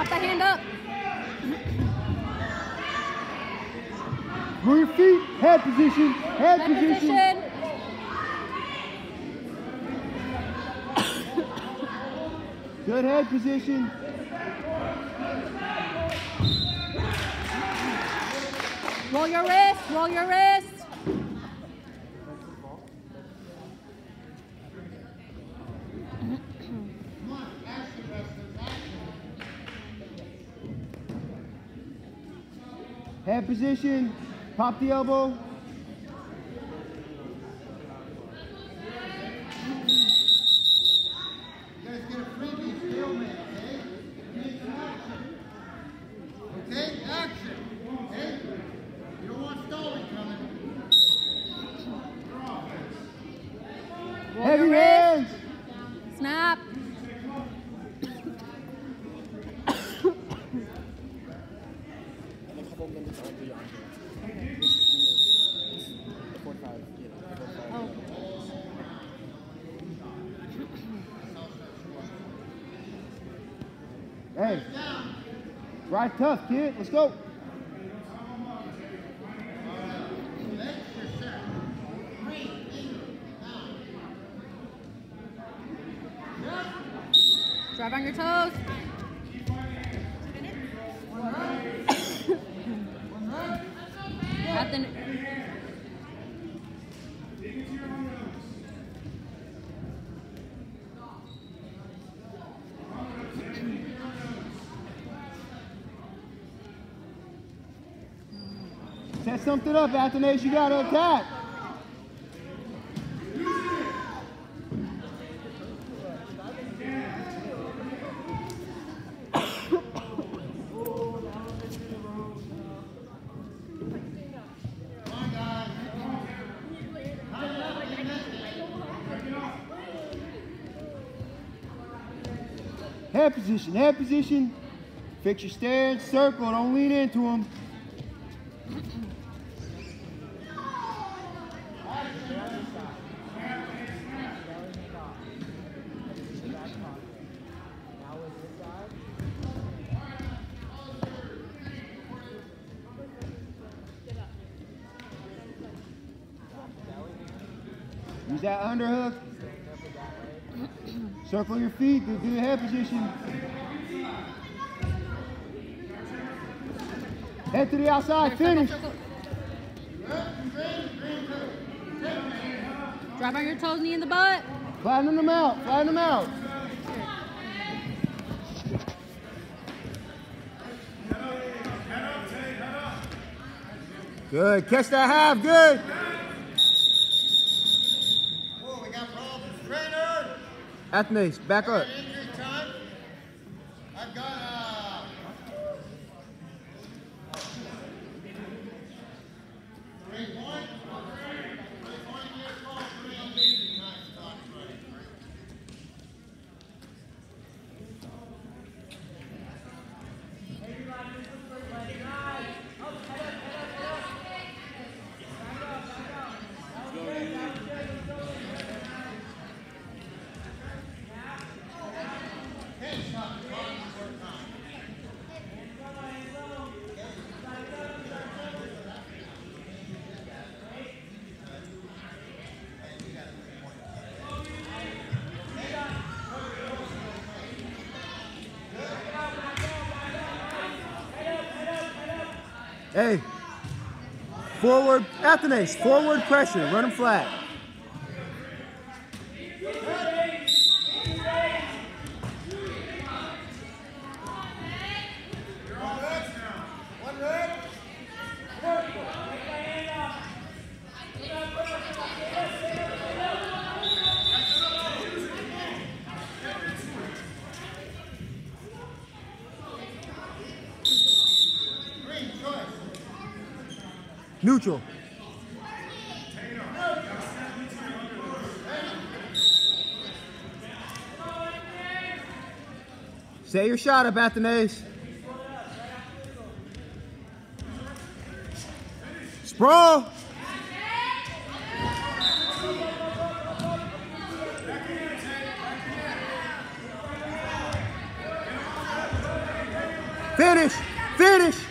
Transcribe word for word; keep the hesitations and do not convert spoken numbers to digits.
Got the hand up. Move your feet. Head position. Head, Head position. position. Good head position. Roll your wrist. Roll your wrist. Head position. Pop the elbow. Heavy hands. Snap. Oh. Hey, ride tough, kid. Let's go. Drive on your toes. At the Set something up, Athanase. You got to attack. Head position, head position. Fix your stance, circle, don't lean into them. Use that underhook. Circle your feet, do the head position. Head to the outside, finish. Drive on your toes, knee in the butt. Flatten them out, flatten them out. Good, catch that half, good. Whoa, we got problems. Trainer! Athanase, back up. Injury time. I've got uh three point. Three point here, call three on injury time. Stop, right. Hey, forward, Athanase, forward pressure, run them flat. Neutral. Set your shot up, Athanase. Sprawl. Finish. Finish.